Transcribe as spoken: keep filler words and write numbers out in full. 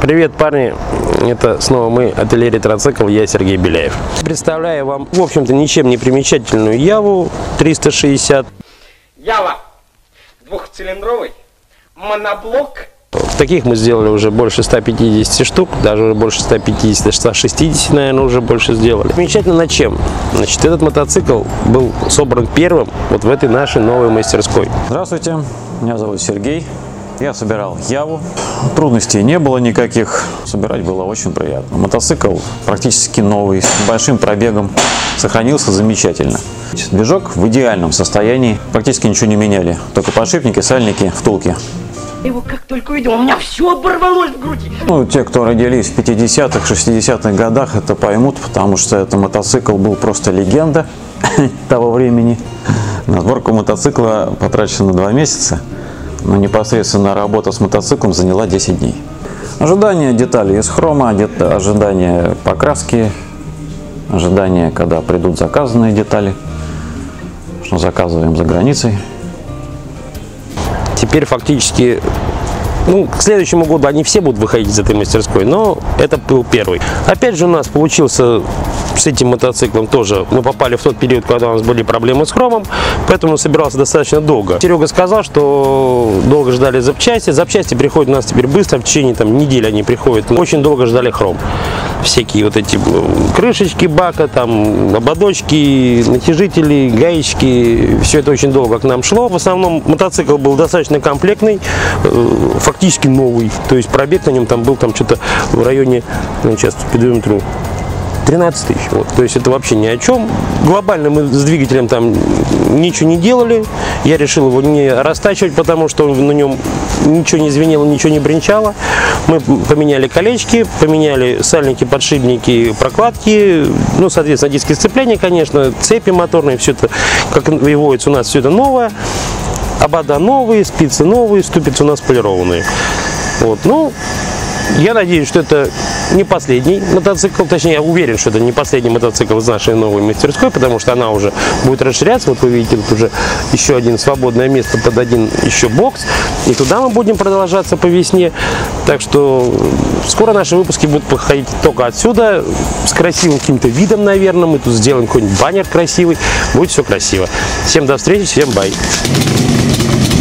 Привет, парни! Это снова мы, ателье Ретроцикл, я Сергей Беляев. Представляю вам, в общем-то, ничем не примечательную Яву триста шестьдесят. Ява двухцилиндровый, моноблок. Таких мы сделали уже больше ста пятидесяти штук, даже уже больше ста пятидесяти, ста шестидесяти, наверное, уже больше сделали. Примечательно на чем? Значит, этот мотоцикл был собран первым вот в этой нашей новой мастерской. Здравствуйте, меня зовут Сергей. Я собирал Яву. Трудностей не было никаких. Собирать было очень приятно. Мотоцикл практически новый, с большим пробегом. Сохранился замечательно. Движок в идеальном состоянии. Практически ничего не меняли. Только подшипники, сальники, втулки. Я его как только увидел, у меня все оборвалось в груди. Ну, те, кто родились в пятидесятых, шестидесятых годах, это поймут, потому что этот мотоцикл был просто легенда того времени. На сборку мотоцикла потрачено два месяца. Но непосредственно работа с мотоциклом заняла десять дней. Ожидание деталей из хрома, ожидание покраски, ожидание, когда придут заказанные детали, что заказываем за границей. Теперь фактически, ну, к следующему году они все будут выходить из этой мастерской, но это был первый. Опять же у нас получился с этим мотоциклом тоже, мы попали в тот период, когда у нас были проблемы с хромом, поэтому собирался достаточно долго. Серега сказал, что долго ждали запчасти, запчасти приходят у нас теперь быстро, в течение там недели они приходят. Очень долго ждали хром. Всякие вот эти крышечки бака, там ободочки, натяжители, гаечки, все это очень долго к нам шло. В основном мотоцикл был достаточно комплектный, фактически новый, то есть пробег на нем там был там что-то в районе, сейчас перемотрю, тринадцать тысяч. Вот. То есть это вообще ни о чем. Глобально мы с двигателем там ничего не делали. Я решил его не растачивать, потому что на нем ничего не звенело, ничего не бренчало. Мы поменяли колечки, поменяли сальники, подшипники, прокладки, ну, соответственно, диски сцепления, конечно, цепи моторные, все это, как выводится у нас, все это новое. Обода новые, спицы новые, ступицы у нас полированные. Вот. Ну, я надеюсь, что это не последний мотоцикл, точнее, я уверен, что это не последний мотоцикл из нашей новой мастерской, потому что она уже будет расширяться. Вот вы видите, тут уже еще один свободное место под один еще бокс, и туда мы будем продолжаться по весне. Так что скоро наши выпуски будут походить только отсюда, с красивым каким-то видом, наверное. Мы тут сделаем какой-нибудь баннер красивый, будет все красиво. Всем до встречи, всем бай!